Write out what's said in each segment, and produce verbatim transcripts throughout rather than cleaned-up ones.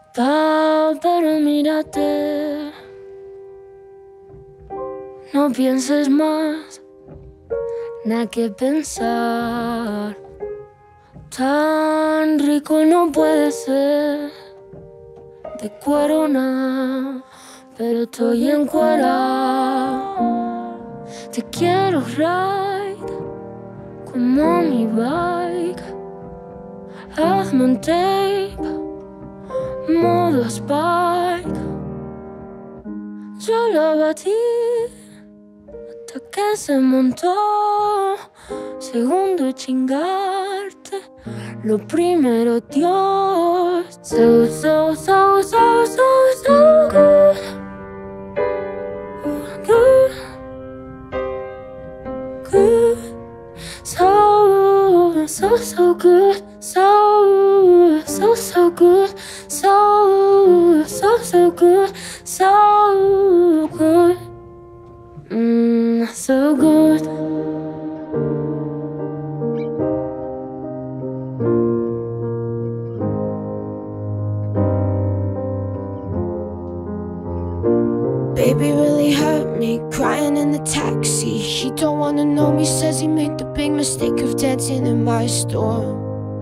Pa, pero mírate, no pienses más, nada que pensar. Tan rico no puede ser, de cuero nada, pero estoy encuerada. Te quiero ride como mi bike, hazme un tape, modo Spike. Yo la batí hasta que se montó. Segundo chingarte, lo primero Dios. So, so, so, so, so, so good, good, good. So, so, so good, so, so, so good, so, so, so good, so good, mmm, so good. Baby really hurt me, crying in the taxi. He don't wanna know me, says he made the big mistake of dancing in my store.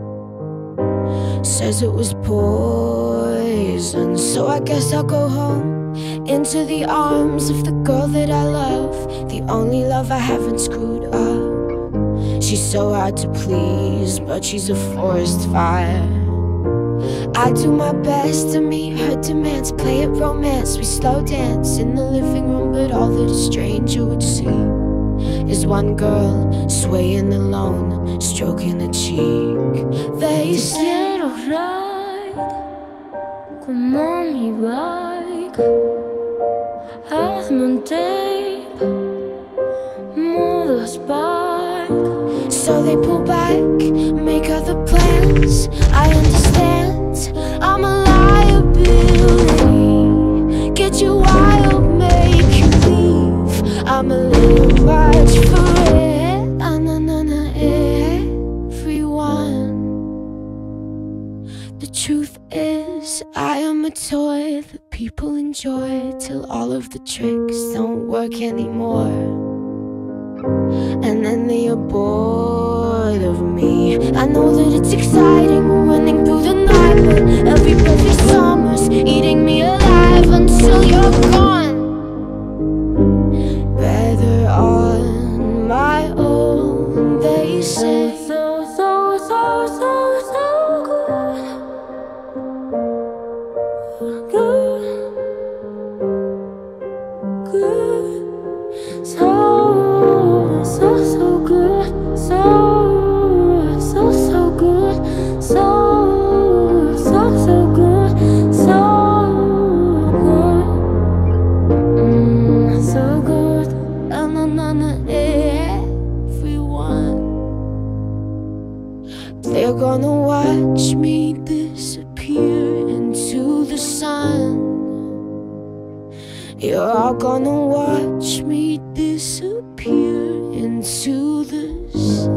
Says it was poison, so I guess I'll go home, into the arms of the girl that I love, the only love I haven't screwed up. She's so hard to please, but she's a forest fire. I do my best to meet her demands, play it romance, we slow dance in the living room, but all that a stranger would see is one girl swaying alone, stroking a cheek. They Te say quiero ride como mi bike, hazme un tape, modo Spike. so they pull back, make other plans. I understand, I'm a liability. Get you wild, make you leave. I'm a little much for it. Ah, na, na, na, everyone. The truth is, I am a toy that people enjoy till all of the tricks don't work anymore. And then they are bored of me. I know that it's exciting, running through the night, but every perfect summer's eating me alive until you're gone. Better on my own, they say. So, so, so, so, so good, good, good. So, so, so good, so, so, so good, so, so, so good, so good, mmm, so good. Na na na na, everyone. They're gonna watch me disappear into the sun. You're all gonna watch me disappear into the sun.